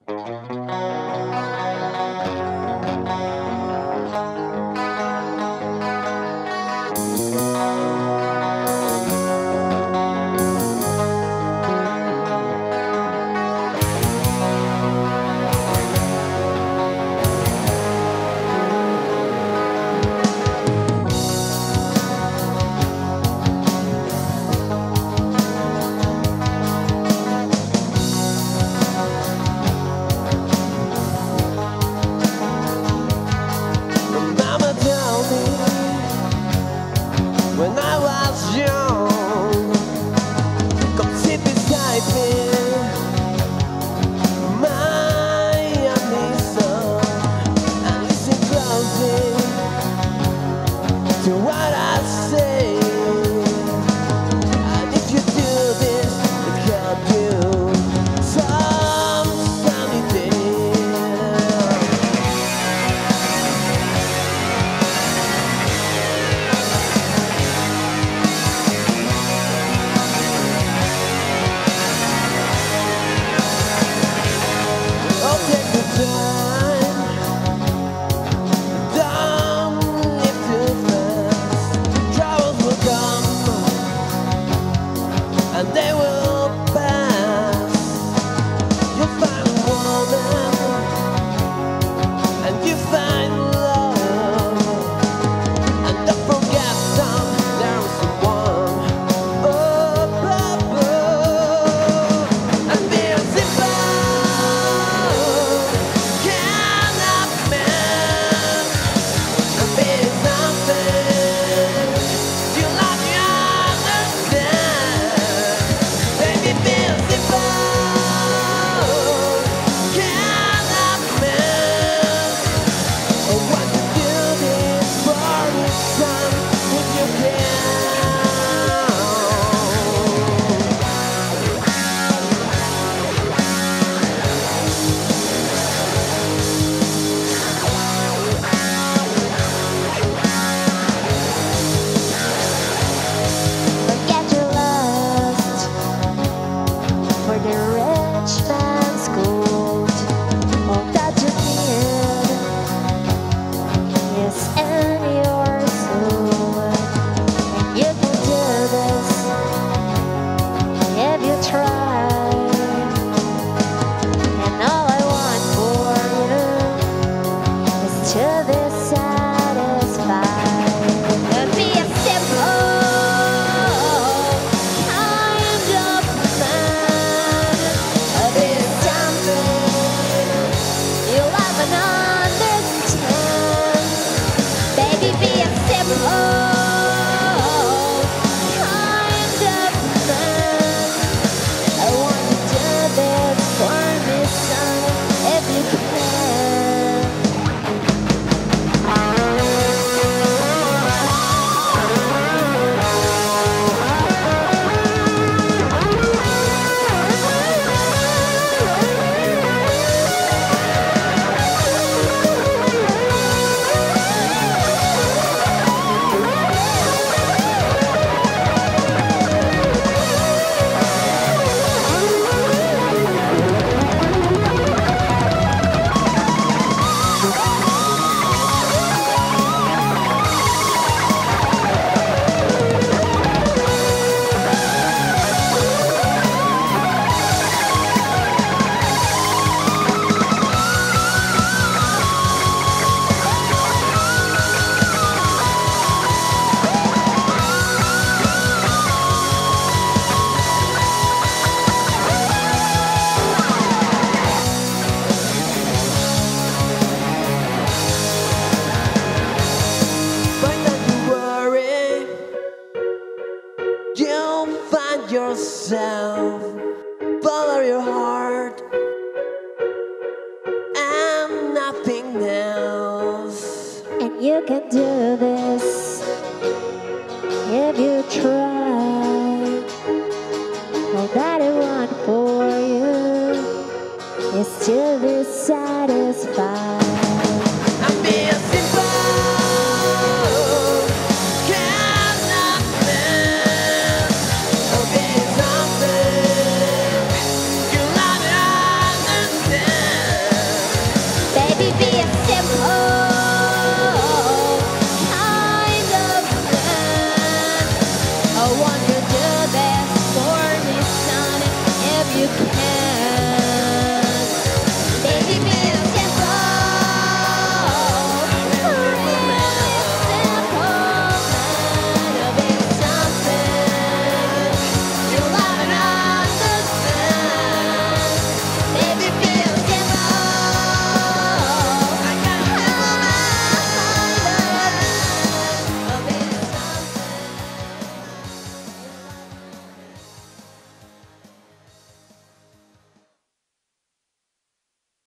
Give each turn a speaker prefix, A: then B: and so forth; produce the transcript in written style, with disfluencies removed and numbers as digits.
A: When I was young, come sit beside me, my only son, and listen closely to what I say. And if you do this, it can do some sunny day. And they will pass. You'll find a woman, and you find love. And don't forget there's someone above. And be a simple kind of man, and be something you love, you understand. Baby, be a simple kind of man. Oh, what you do this for your son if you can.
B: Don't get your lust for the rich man's gold. All that you need is in your soul. And you can do this if you try. And all I want for you is to be satisfied. Be a simple kind of man. Be something you love and understand. Baby, be a simple kind of man. I want you to do this for me, son, if you can.
A: But don't you worry, you'll find yourself. Follow your heart and nothing else.
B: And you can do this if you try. All that I want for you is to be satisfied.
A: And be a